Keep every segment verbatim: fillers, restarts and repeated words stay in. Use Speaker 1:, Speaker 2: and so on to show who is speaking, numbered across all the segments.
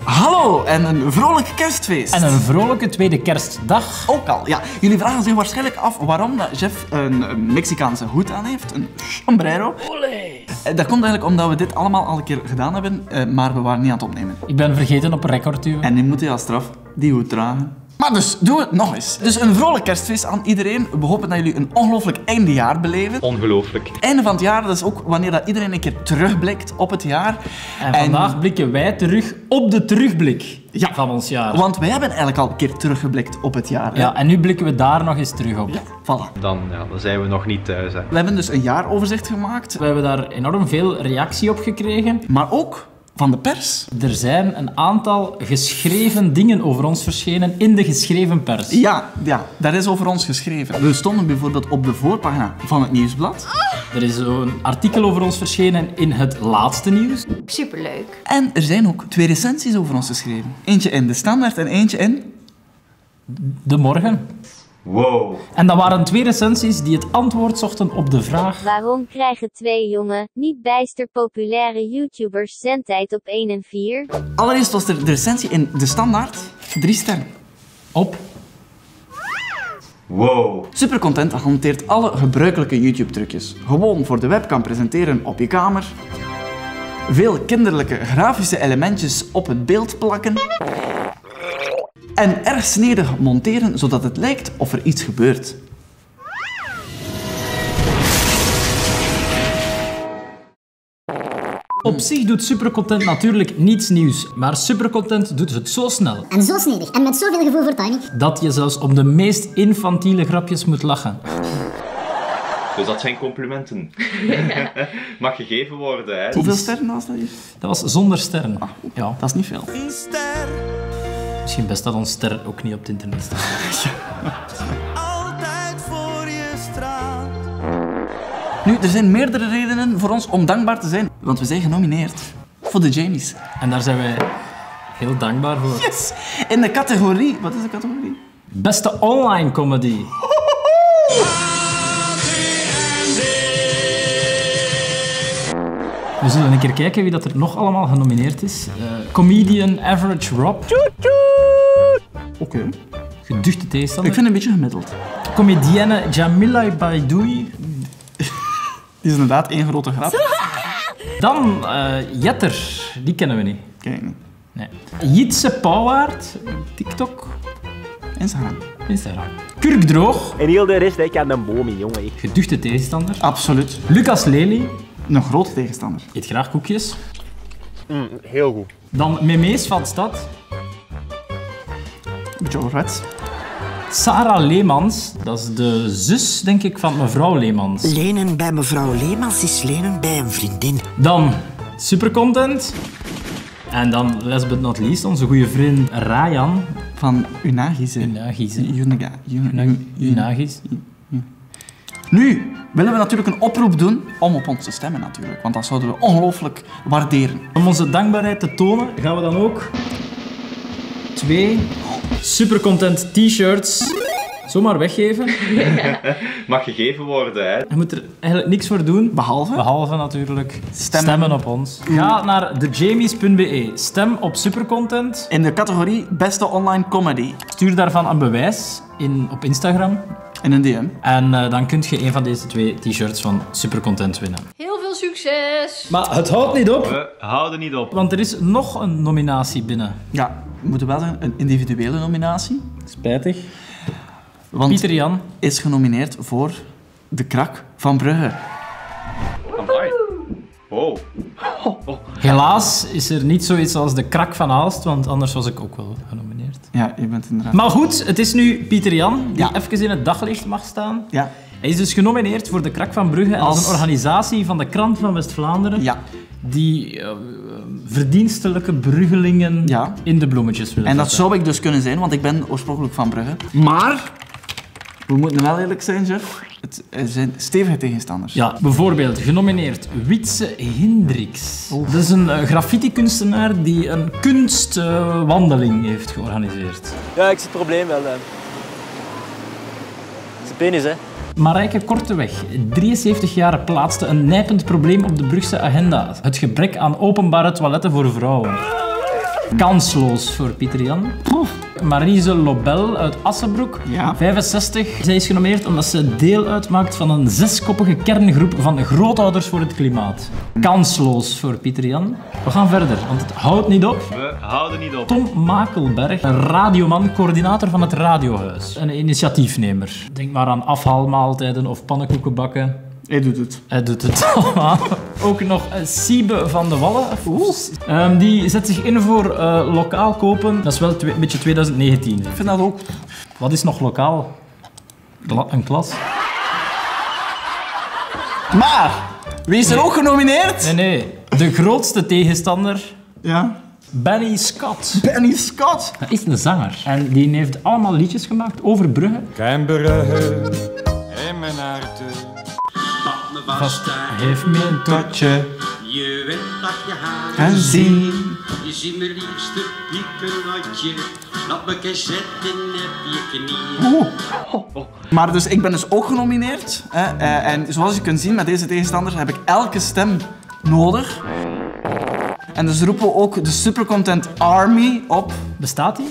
Speaker 1: Hallo en een vrolijk kerstfeest.
Speaker 2: En een vrolijke tweede kerstdag.
Speaker 1: Ook al, ja. Jullie vragen zich waarschijnlijk af waarom dat Jeff een Mexicaanse hoed aan heeft. Een sombrero.
Speaker 2: Olé.
Speaker 1: Dat komt eigenlijk omdat we dit allemaal al een keer gedaan hebben, maar we waren niet aan het opnemen.
Speaker 2: Ik ben vergeten op een record duwen.
Speaker 1: En nu moet hij als straf die hoed dragen. Maar dus, doen we het nog eens. Dus een vrolijk kerstfeest aan iedereen. We hopen dat jullie een ongelooflijk eindejaar beleven.
Speaker 3: Ongelooflijk.
Speaker 1: Einde van het jaar, dat is ook wanneer dat iedereen een keer terugblikt op het jaar.
Speaker 2: En vandaag en... blikken wij terug op de terugblik ja, van ons jaar.
Speaker 1: Want wij hebben eigenlijk al een keer teruggeblikt op het jaar. Hè?
Speaker 2: Ja, en nu blikken we daar nog eens terug op.
Speaker 1: Ja, voilà.
Speaker 3: Dan, ja, dan zijn we nog niet thuis. Hè.
Speaker 1: We hebben dus een jaaroverzicht gemaakt.
Speaker 2: We hebben daar enorm veel reactie op gekregen.
Speaker 1: Maar ook van de pers.
Speaker 2: Er zijn een aantal geschreven dingen over ons verschenen in de geschreven pers.
Speaker 1: Ja, ja, daar is over ons geschreven. We stonden bijvoorbeeld op de voorpagina van het Nieuwsblad.
Speaker 2: Er is een artikel over ons verschenen in het laatste nieuws.
Speaker 4: Superleuk.
Speaker 1: En er zijn ook twee recensies over ons geschreven. Eentje in De Standaard en eentje in...
Speaker 2: De Morgen.
Speaker 3: Wow.
Speaker 2: En dat waren twee recensies die het antwoord zochten op de vraag...
Speaker 5: Waarom krijgen twee jonge, niet bijster populaire YouTubers zendtijd op één en vier?
Speaker 1: Allereerst was er de recensie in De Standaard. Drie sterren.
Speaker 2: Op?
Speaker 3: Wow.
Speaker 1: Supercontent hanteert alle gebruikelijke YouTube-trucjes. Gewoon voor de webcam presenteren op je kamer. Veel kinderlijke grafische elementjes op het beeld plakken. En erg snedig monteren, zodat het lijkt of er iets gebeurt.
Speaker 2: Op zich doet Supercontent natuurlijk niets nieuws, maar Supercontent doet het zo snel.
Speaker 6: En zo snedig, en met zoveel gevoel voor timing.
Speaker 2: Dat je zelfs om de meest infantiele grapjes moet lachen.
Speaker 3: Dus dat zijn complimenten. Mag gegeven worden, hè.
Speaker 1: Hoeveel sterren was dat hier?
Speaker 2: Dat was zonder sterren.
Speaker 1: Ah,
Speaker 2: ja.
Speaker 1: Dat is niet veel.
Speaker 7: Een ster.
Speaker 2: Misschien best dat ons ster ook niet op het internet staat.
Speaker 7: Altijd voor je straat.
Speaker 1: Nu, er zijn meerdere redenen voor ons om dankbaar te zijn, want we zijn genomineerd voor de Jamies.
Speaker 2: En daar zijn wij heel dankbaar voor.
Speaker 1: Yes! In de categorie... Wat is de categorie?
Speaker 2: Beste online comedy. We zullen een keer kijken wie dat er nog allemaal genomineerd is. Uh, comedian Average Rob.
Speaker 1: Oké. Okay.
Speaker 2: Geduchte tegenstander.
Speaker 1: Ik vind het een beetje gemiddeld.
Speaker 2: Comedienne Jamila Baidoui.
Speaker 1: Die is inderdaad één grote grap.
Speaker 2: Dan uh, Jetter. Die kennen we niet.
Speaker 1: Ken ik niet.
Speaker 2: Nee. Jitse Pauwaard. TikTok.
Speaker 1: Instagram.
Speaker 2: Instagram. Kurkdroog.
Speaker 8: En heel de rest, ik kan een boom in, jongen.
Speaker 2: Geduchte tegenstander.
Speaker 1: Absoluut.
Speaker 2: Lucas Lely.
Speaker 1: Een grote tegenstander.
Speaker 2: Eet graag koekjes.
Speaker 8: Mm, heel goed.
Speaker 2: Dan Memees van Stad.
Speaker 1: Joe Reds.
Speaker 2: Sarah Leemans. Dat is de zus, denk ik, van mevrouw Leemans.
Speaker 9: Lenen bij mevrouw Leemans is lenen bij een vriendin.
Speaker 2: Dan Supercontent. En dan, last but not least, onze goede vriend Ryan.
Speaker 1: Van Unagis.
Speaker 2: Unagis.
Speaker 1: Unaga.
Speaker 2: Unagis.
Speaker 1: Nu willen we natuurlijk een oproep doen om op ons te stemmen natuurlijk, want dat zouden we ongelooflijk waarderen.
Speaker 2: Om onze dankbaarheid te tonen gaan we dan ook twee Supercontent t-shirts zomaar weggeven.
Speaker 3: Mag gegeven worden, hè.
Speaker 2: Je moet er eigenlijk niks voor doen.
Speaker 1: Behalve?
Speaker 2: Behalve natuurlijk
Speaker 1: Stemmen,
Speaker 2: stemmen op ons. Ga naar de jamies punt b e. Stem op Supercontent.
Speaker 1: In de categorie Beste Online Comedy.
Speaker 2: Stuur daarvan een bewijs in, op Instagram.
Speaker 1: In een D M.
Speaker 2: En uh, dan kun je een van deze twee t-shirts van Supercontent winnen.
Speaker 4: Heel veel succes!
Speaker 2: Maar het houdt niet op.
Speaker 3: We houden niet op.
Speaker 2: Want er is nog een nominatie binnen.
Speaker 1: Ja, we moeten wel zeggen, een individuele nominatie.
Speaker 2: Spijtig.
Speaker 1: Want
Speaker 2: Pieter Jan
Speaker 1: is genomineerd voor De Krak van Brugge.
Speaker 3: Amai. Wow.
Speaker 1: Oh.
Speaker 2: Helaas is er niet zoiets als De Krak van Aalst, want anders was ik ook wel genomineerd.
Speaker 1: Ja, je bent inderdaad...
Speaker 2: Maar goed, het is nu Pieter Jan die
Speaker 1: Ja.
Speaker 2: even in het daglicht mag staan.
Speaker 1: Ja.
Speaker 2: Hij is dus genomineerd voor De Krak van Brugge. En
Speaker 1: Als...
Speaker 2: dat is een organisatie van de Krant van West-Vlaanderen.
Speaker 1: Ja.
Speaker 2: Die uh, verdienstelijke bruggelingen
Speaker 1: Ja.
Speaker 2: in de bloemetjes willen
Speaker 1: En dat
Speaker 2: zetten.
Speaker 1: zou ik dus kunnen zijn, want ik ben oorspronkelijk van Brugge. Maar, we moeten wel eerlijk zijn, Jeff. Het zijn stevige tegenstanders.
Speaker 2: Ja, bijvoorbeeld genomineerd Witse Hendricks.
Speaker 1: Oef.
Speaker 2: Dat is een uh, graffiti-kunstenaar die een kunstwandeling uh, heeft georganiseerd.
Speaker 8: Ja, ik zie het probleem wel. Hè. Het is een penis, hè.
Speaker 2: Marijke Korteweg, drieënzeventig jaar, plaatste een nijpend probleem op de Brugse agenda. Het gebrek aan openbare toiletten voor vrouwen. Kansloos voor Pieter Jan. Marise Lobel uit Assenbroek,
Speaker 1: Ja.
Speaker 2: vijfenzestig. Zij is genomineerd omdat ze deel uitmaakt van een zeskoppige kerngroep van grootouders voor het klimaat. Kansloos voor Pieter Jan. We gaan verder, want het houdt niet op.
Speaker 3: We houden niet op.
Speaker 2: Tom Makelberg, een radioman, coördinator van het Radiohuis. Een initiatiefnemer. Denk maar aan afhaalmaaltijden of pannenkoeken bakken.
Speaker 1: Hij doet het.
Speaker 2: Hij doet het allemaal. Ook nog uh, Siebe van de Wallen. Um, die zet zich in voor uh, lokaal kopen. Dat is wel een beetje twintig negentien.
Speaker 1: Ik vind dat ook.
Speaker 2: Wat is nog lokaal? Kla een klas?
Speaker 1: Maar, wie is er ook genomineerd?
Speaker 2: Nee, nee. De grootste tegenstander,
Speaker 1: Ja.
Speaker 2: Benny Scott.
Speaker 1: Benny Scott.
Speaker 2: Dat is een zanger. En die heeft allemaal liedjes gemaakt over Brugge.
Speaker 7: Geen Brugge in mijn hart.
Speaker 2: Vast heeft me een totje.
Speaker 7: Je weet dat je haar
Speaker 1: En zien.
Speaker 7: Je ziet mijn liefste piekenotje. Dat me gezet in heb je knieën.
Speaker 1: Oeh. Maar dus, ik ben dus ook genomineerd. Hè, eh, en zoals je kunt zien, met deze tegenstander heb ik elke stem nodig. En dus roepen we ook de Supercontent Army op
Speaker 2: Bestaat die?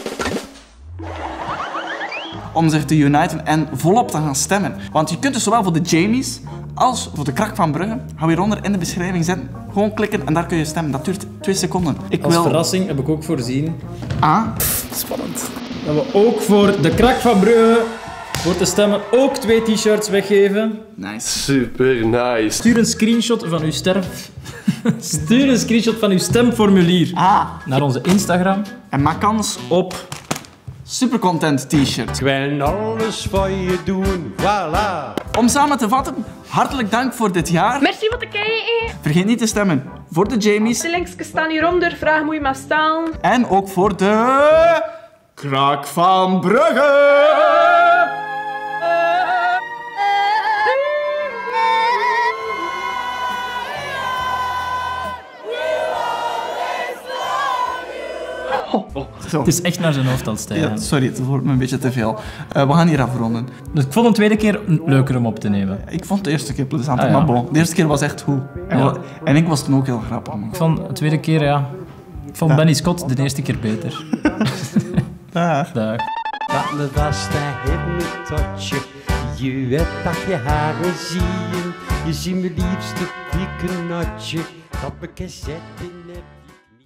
Speaker 1: om zich te uniten en volop te gaan stemmen. Want je kunt dus zowel voor de Jamies als voor de Krak van Brugge, hou hieronder in de beschrijving zetten, gewoon klikken en daar kun je stemmen. Dat duurt twee seconden. Ik
Speaker 2: Als
Speaker 1: wil...
Speaker 2: verrassing heb ik ook voorzien
Speaker 1: Ah, spannend.
Speaker 2: dat we ook voor de Krak van Brugge voor te stemmen ook twee t-shirts weggeven.
Speaker 1: Nice.
Speaker 8: Super nice.
Speaker 2: Stuur een screenshot van uw sterf. Stuur een screenshot van uw stemformulier
Speaker 1: Ah,
Speaker 2: naar onze Instagram
Speaker 1: en maak kans op Supercontent t-shirt.
Speaker 7: Ik wil alles voor je doen, voilà.
Speaker 1: Om samen te vatten, hartelijk dank voor dit jaar.
Speaker 4: Merci voor de kijken.
Speaker 1: Vergeet niet te stemmen voor de Jamies
Speaker 4: De linkjes staan hieronder. Vraag moet je maar staan.
Speaker 1: en ook voor de Krak van Brugge. Zo.
Speaker 2: Het is echt naar zijn hoofd aan het stijgen.
Speaker 1: Ja, sorry, het wordt me een beetje te veel. Uh, we gaan hier afronden.
Speaker 2: Dus ik vond een tweede keer leuker om op te nemen.
Speaker 1: Ik vond de eerste keer plezant,
Speaker 2: Ah, ja.
Speaker 1: maar bon. De eerste keer was echt goed. En,
Speaker 2: Ja.
Speaker 1: wa- en ik was toen ook heel grappig.
Speaker 2: Ik vond de tweede keer, ja... Ik vond Benny Scott de eerste keer beter.
Speaker 1: Dag.
Speaker 2: Dag.
Speaker 7: Dat me vast heeft me totje. Je weet dat je haren zien. Je ziet mijn liefste piekenotje. Dat me gezet in heb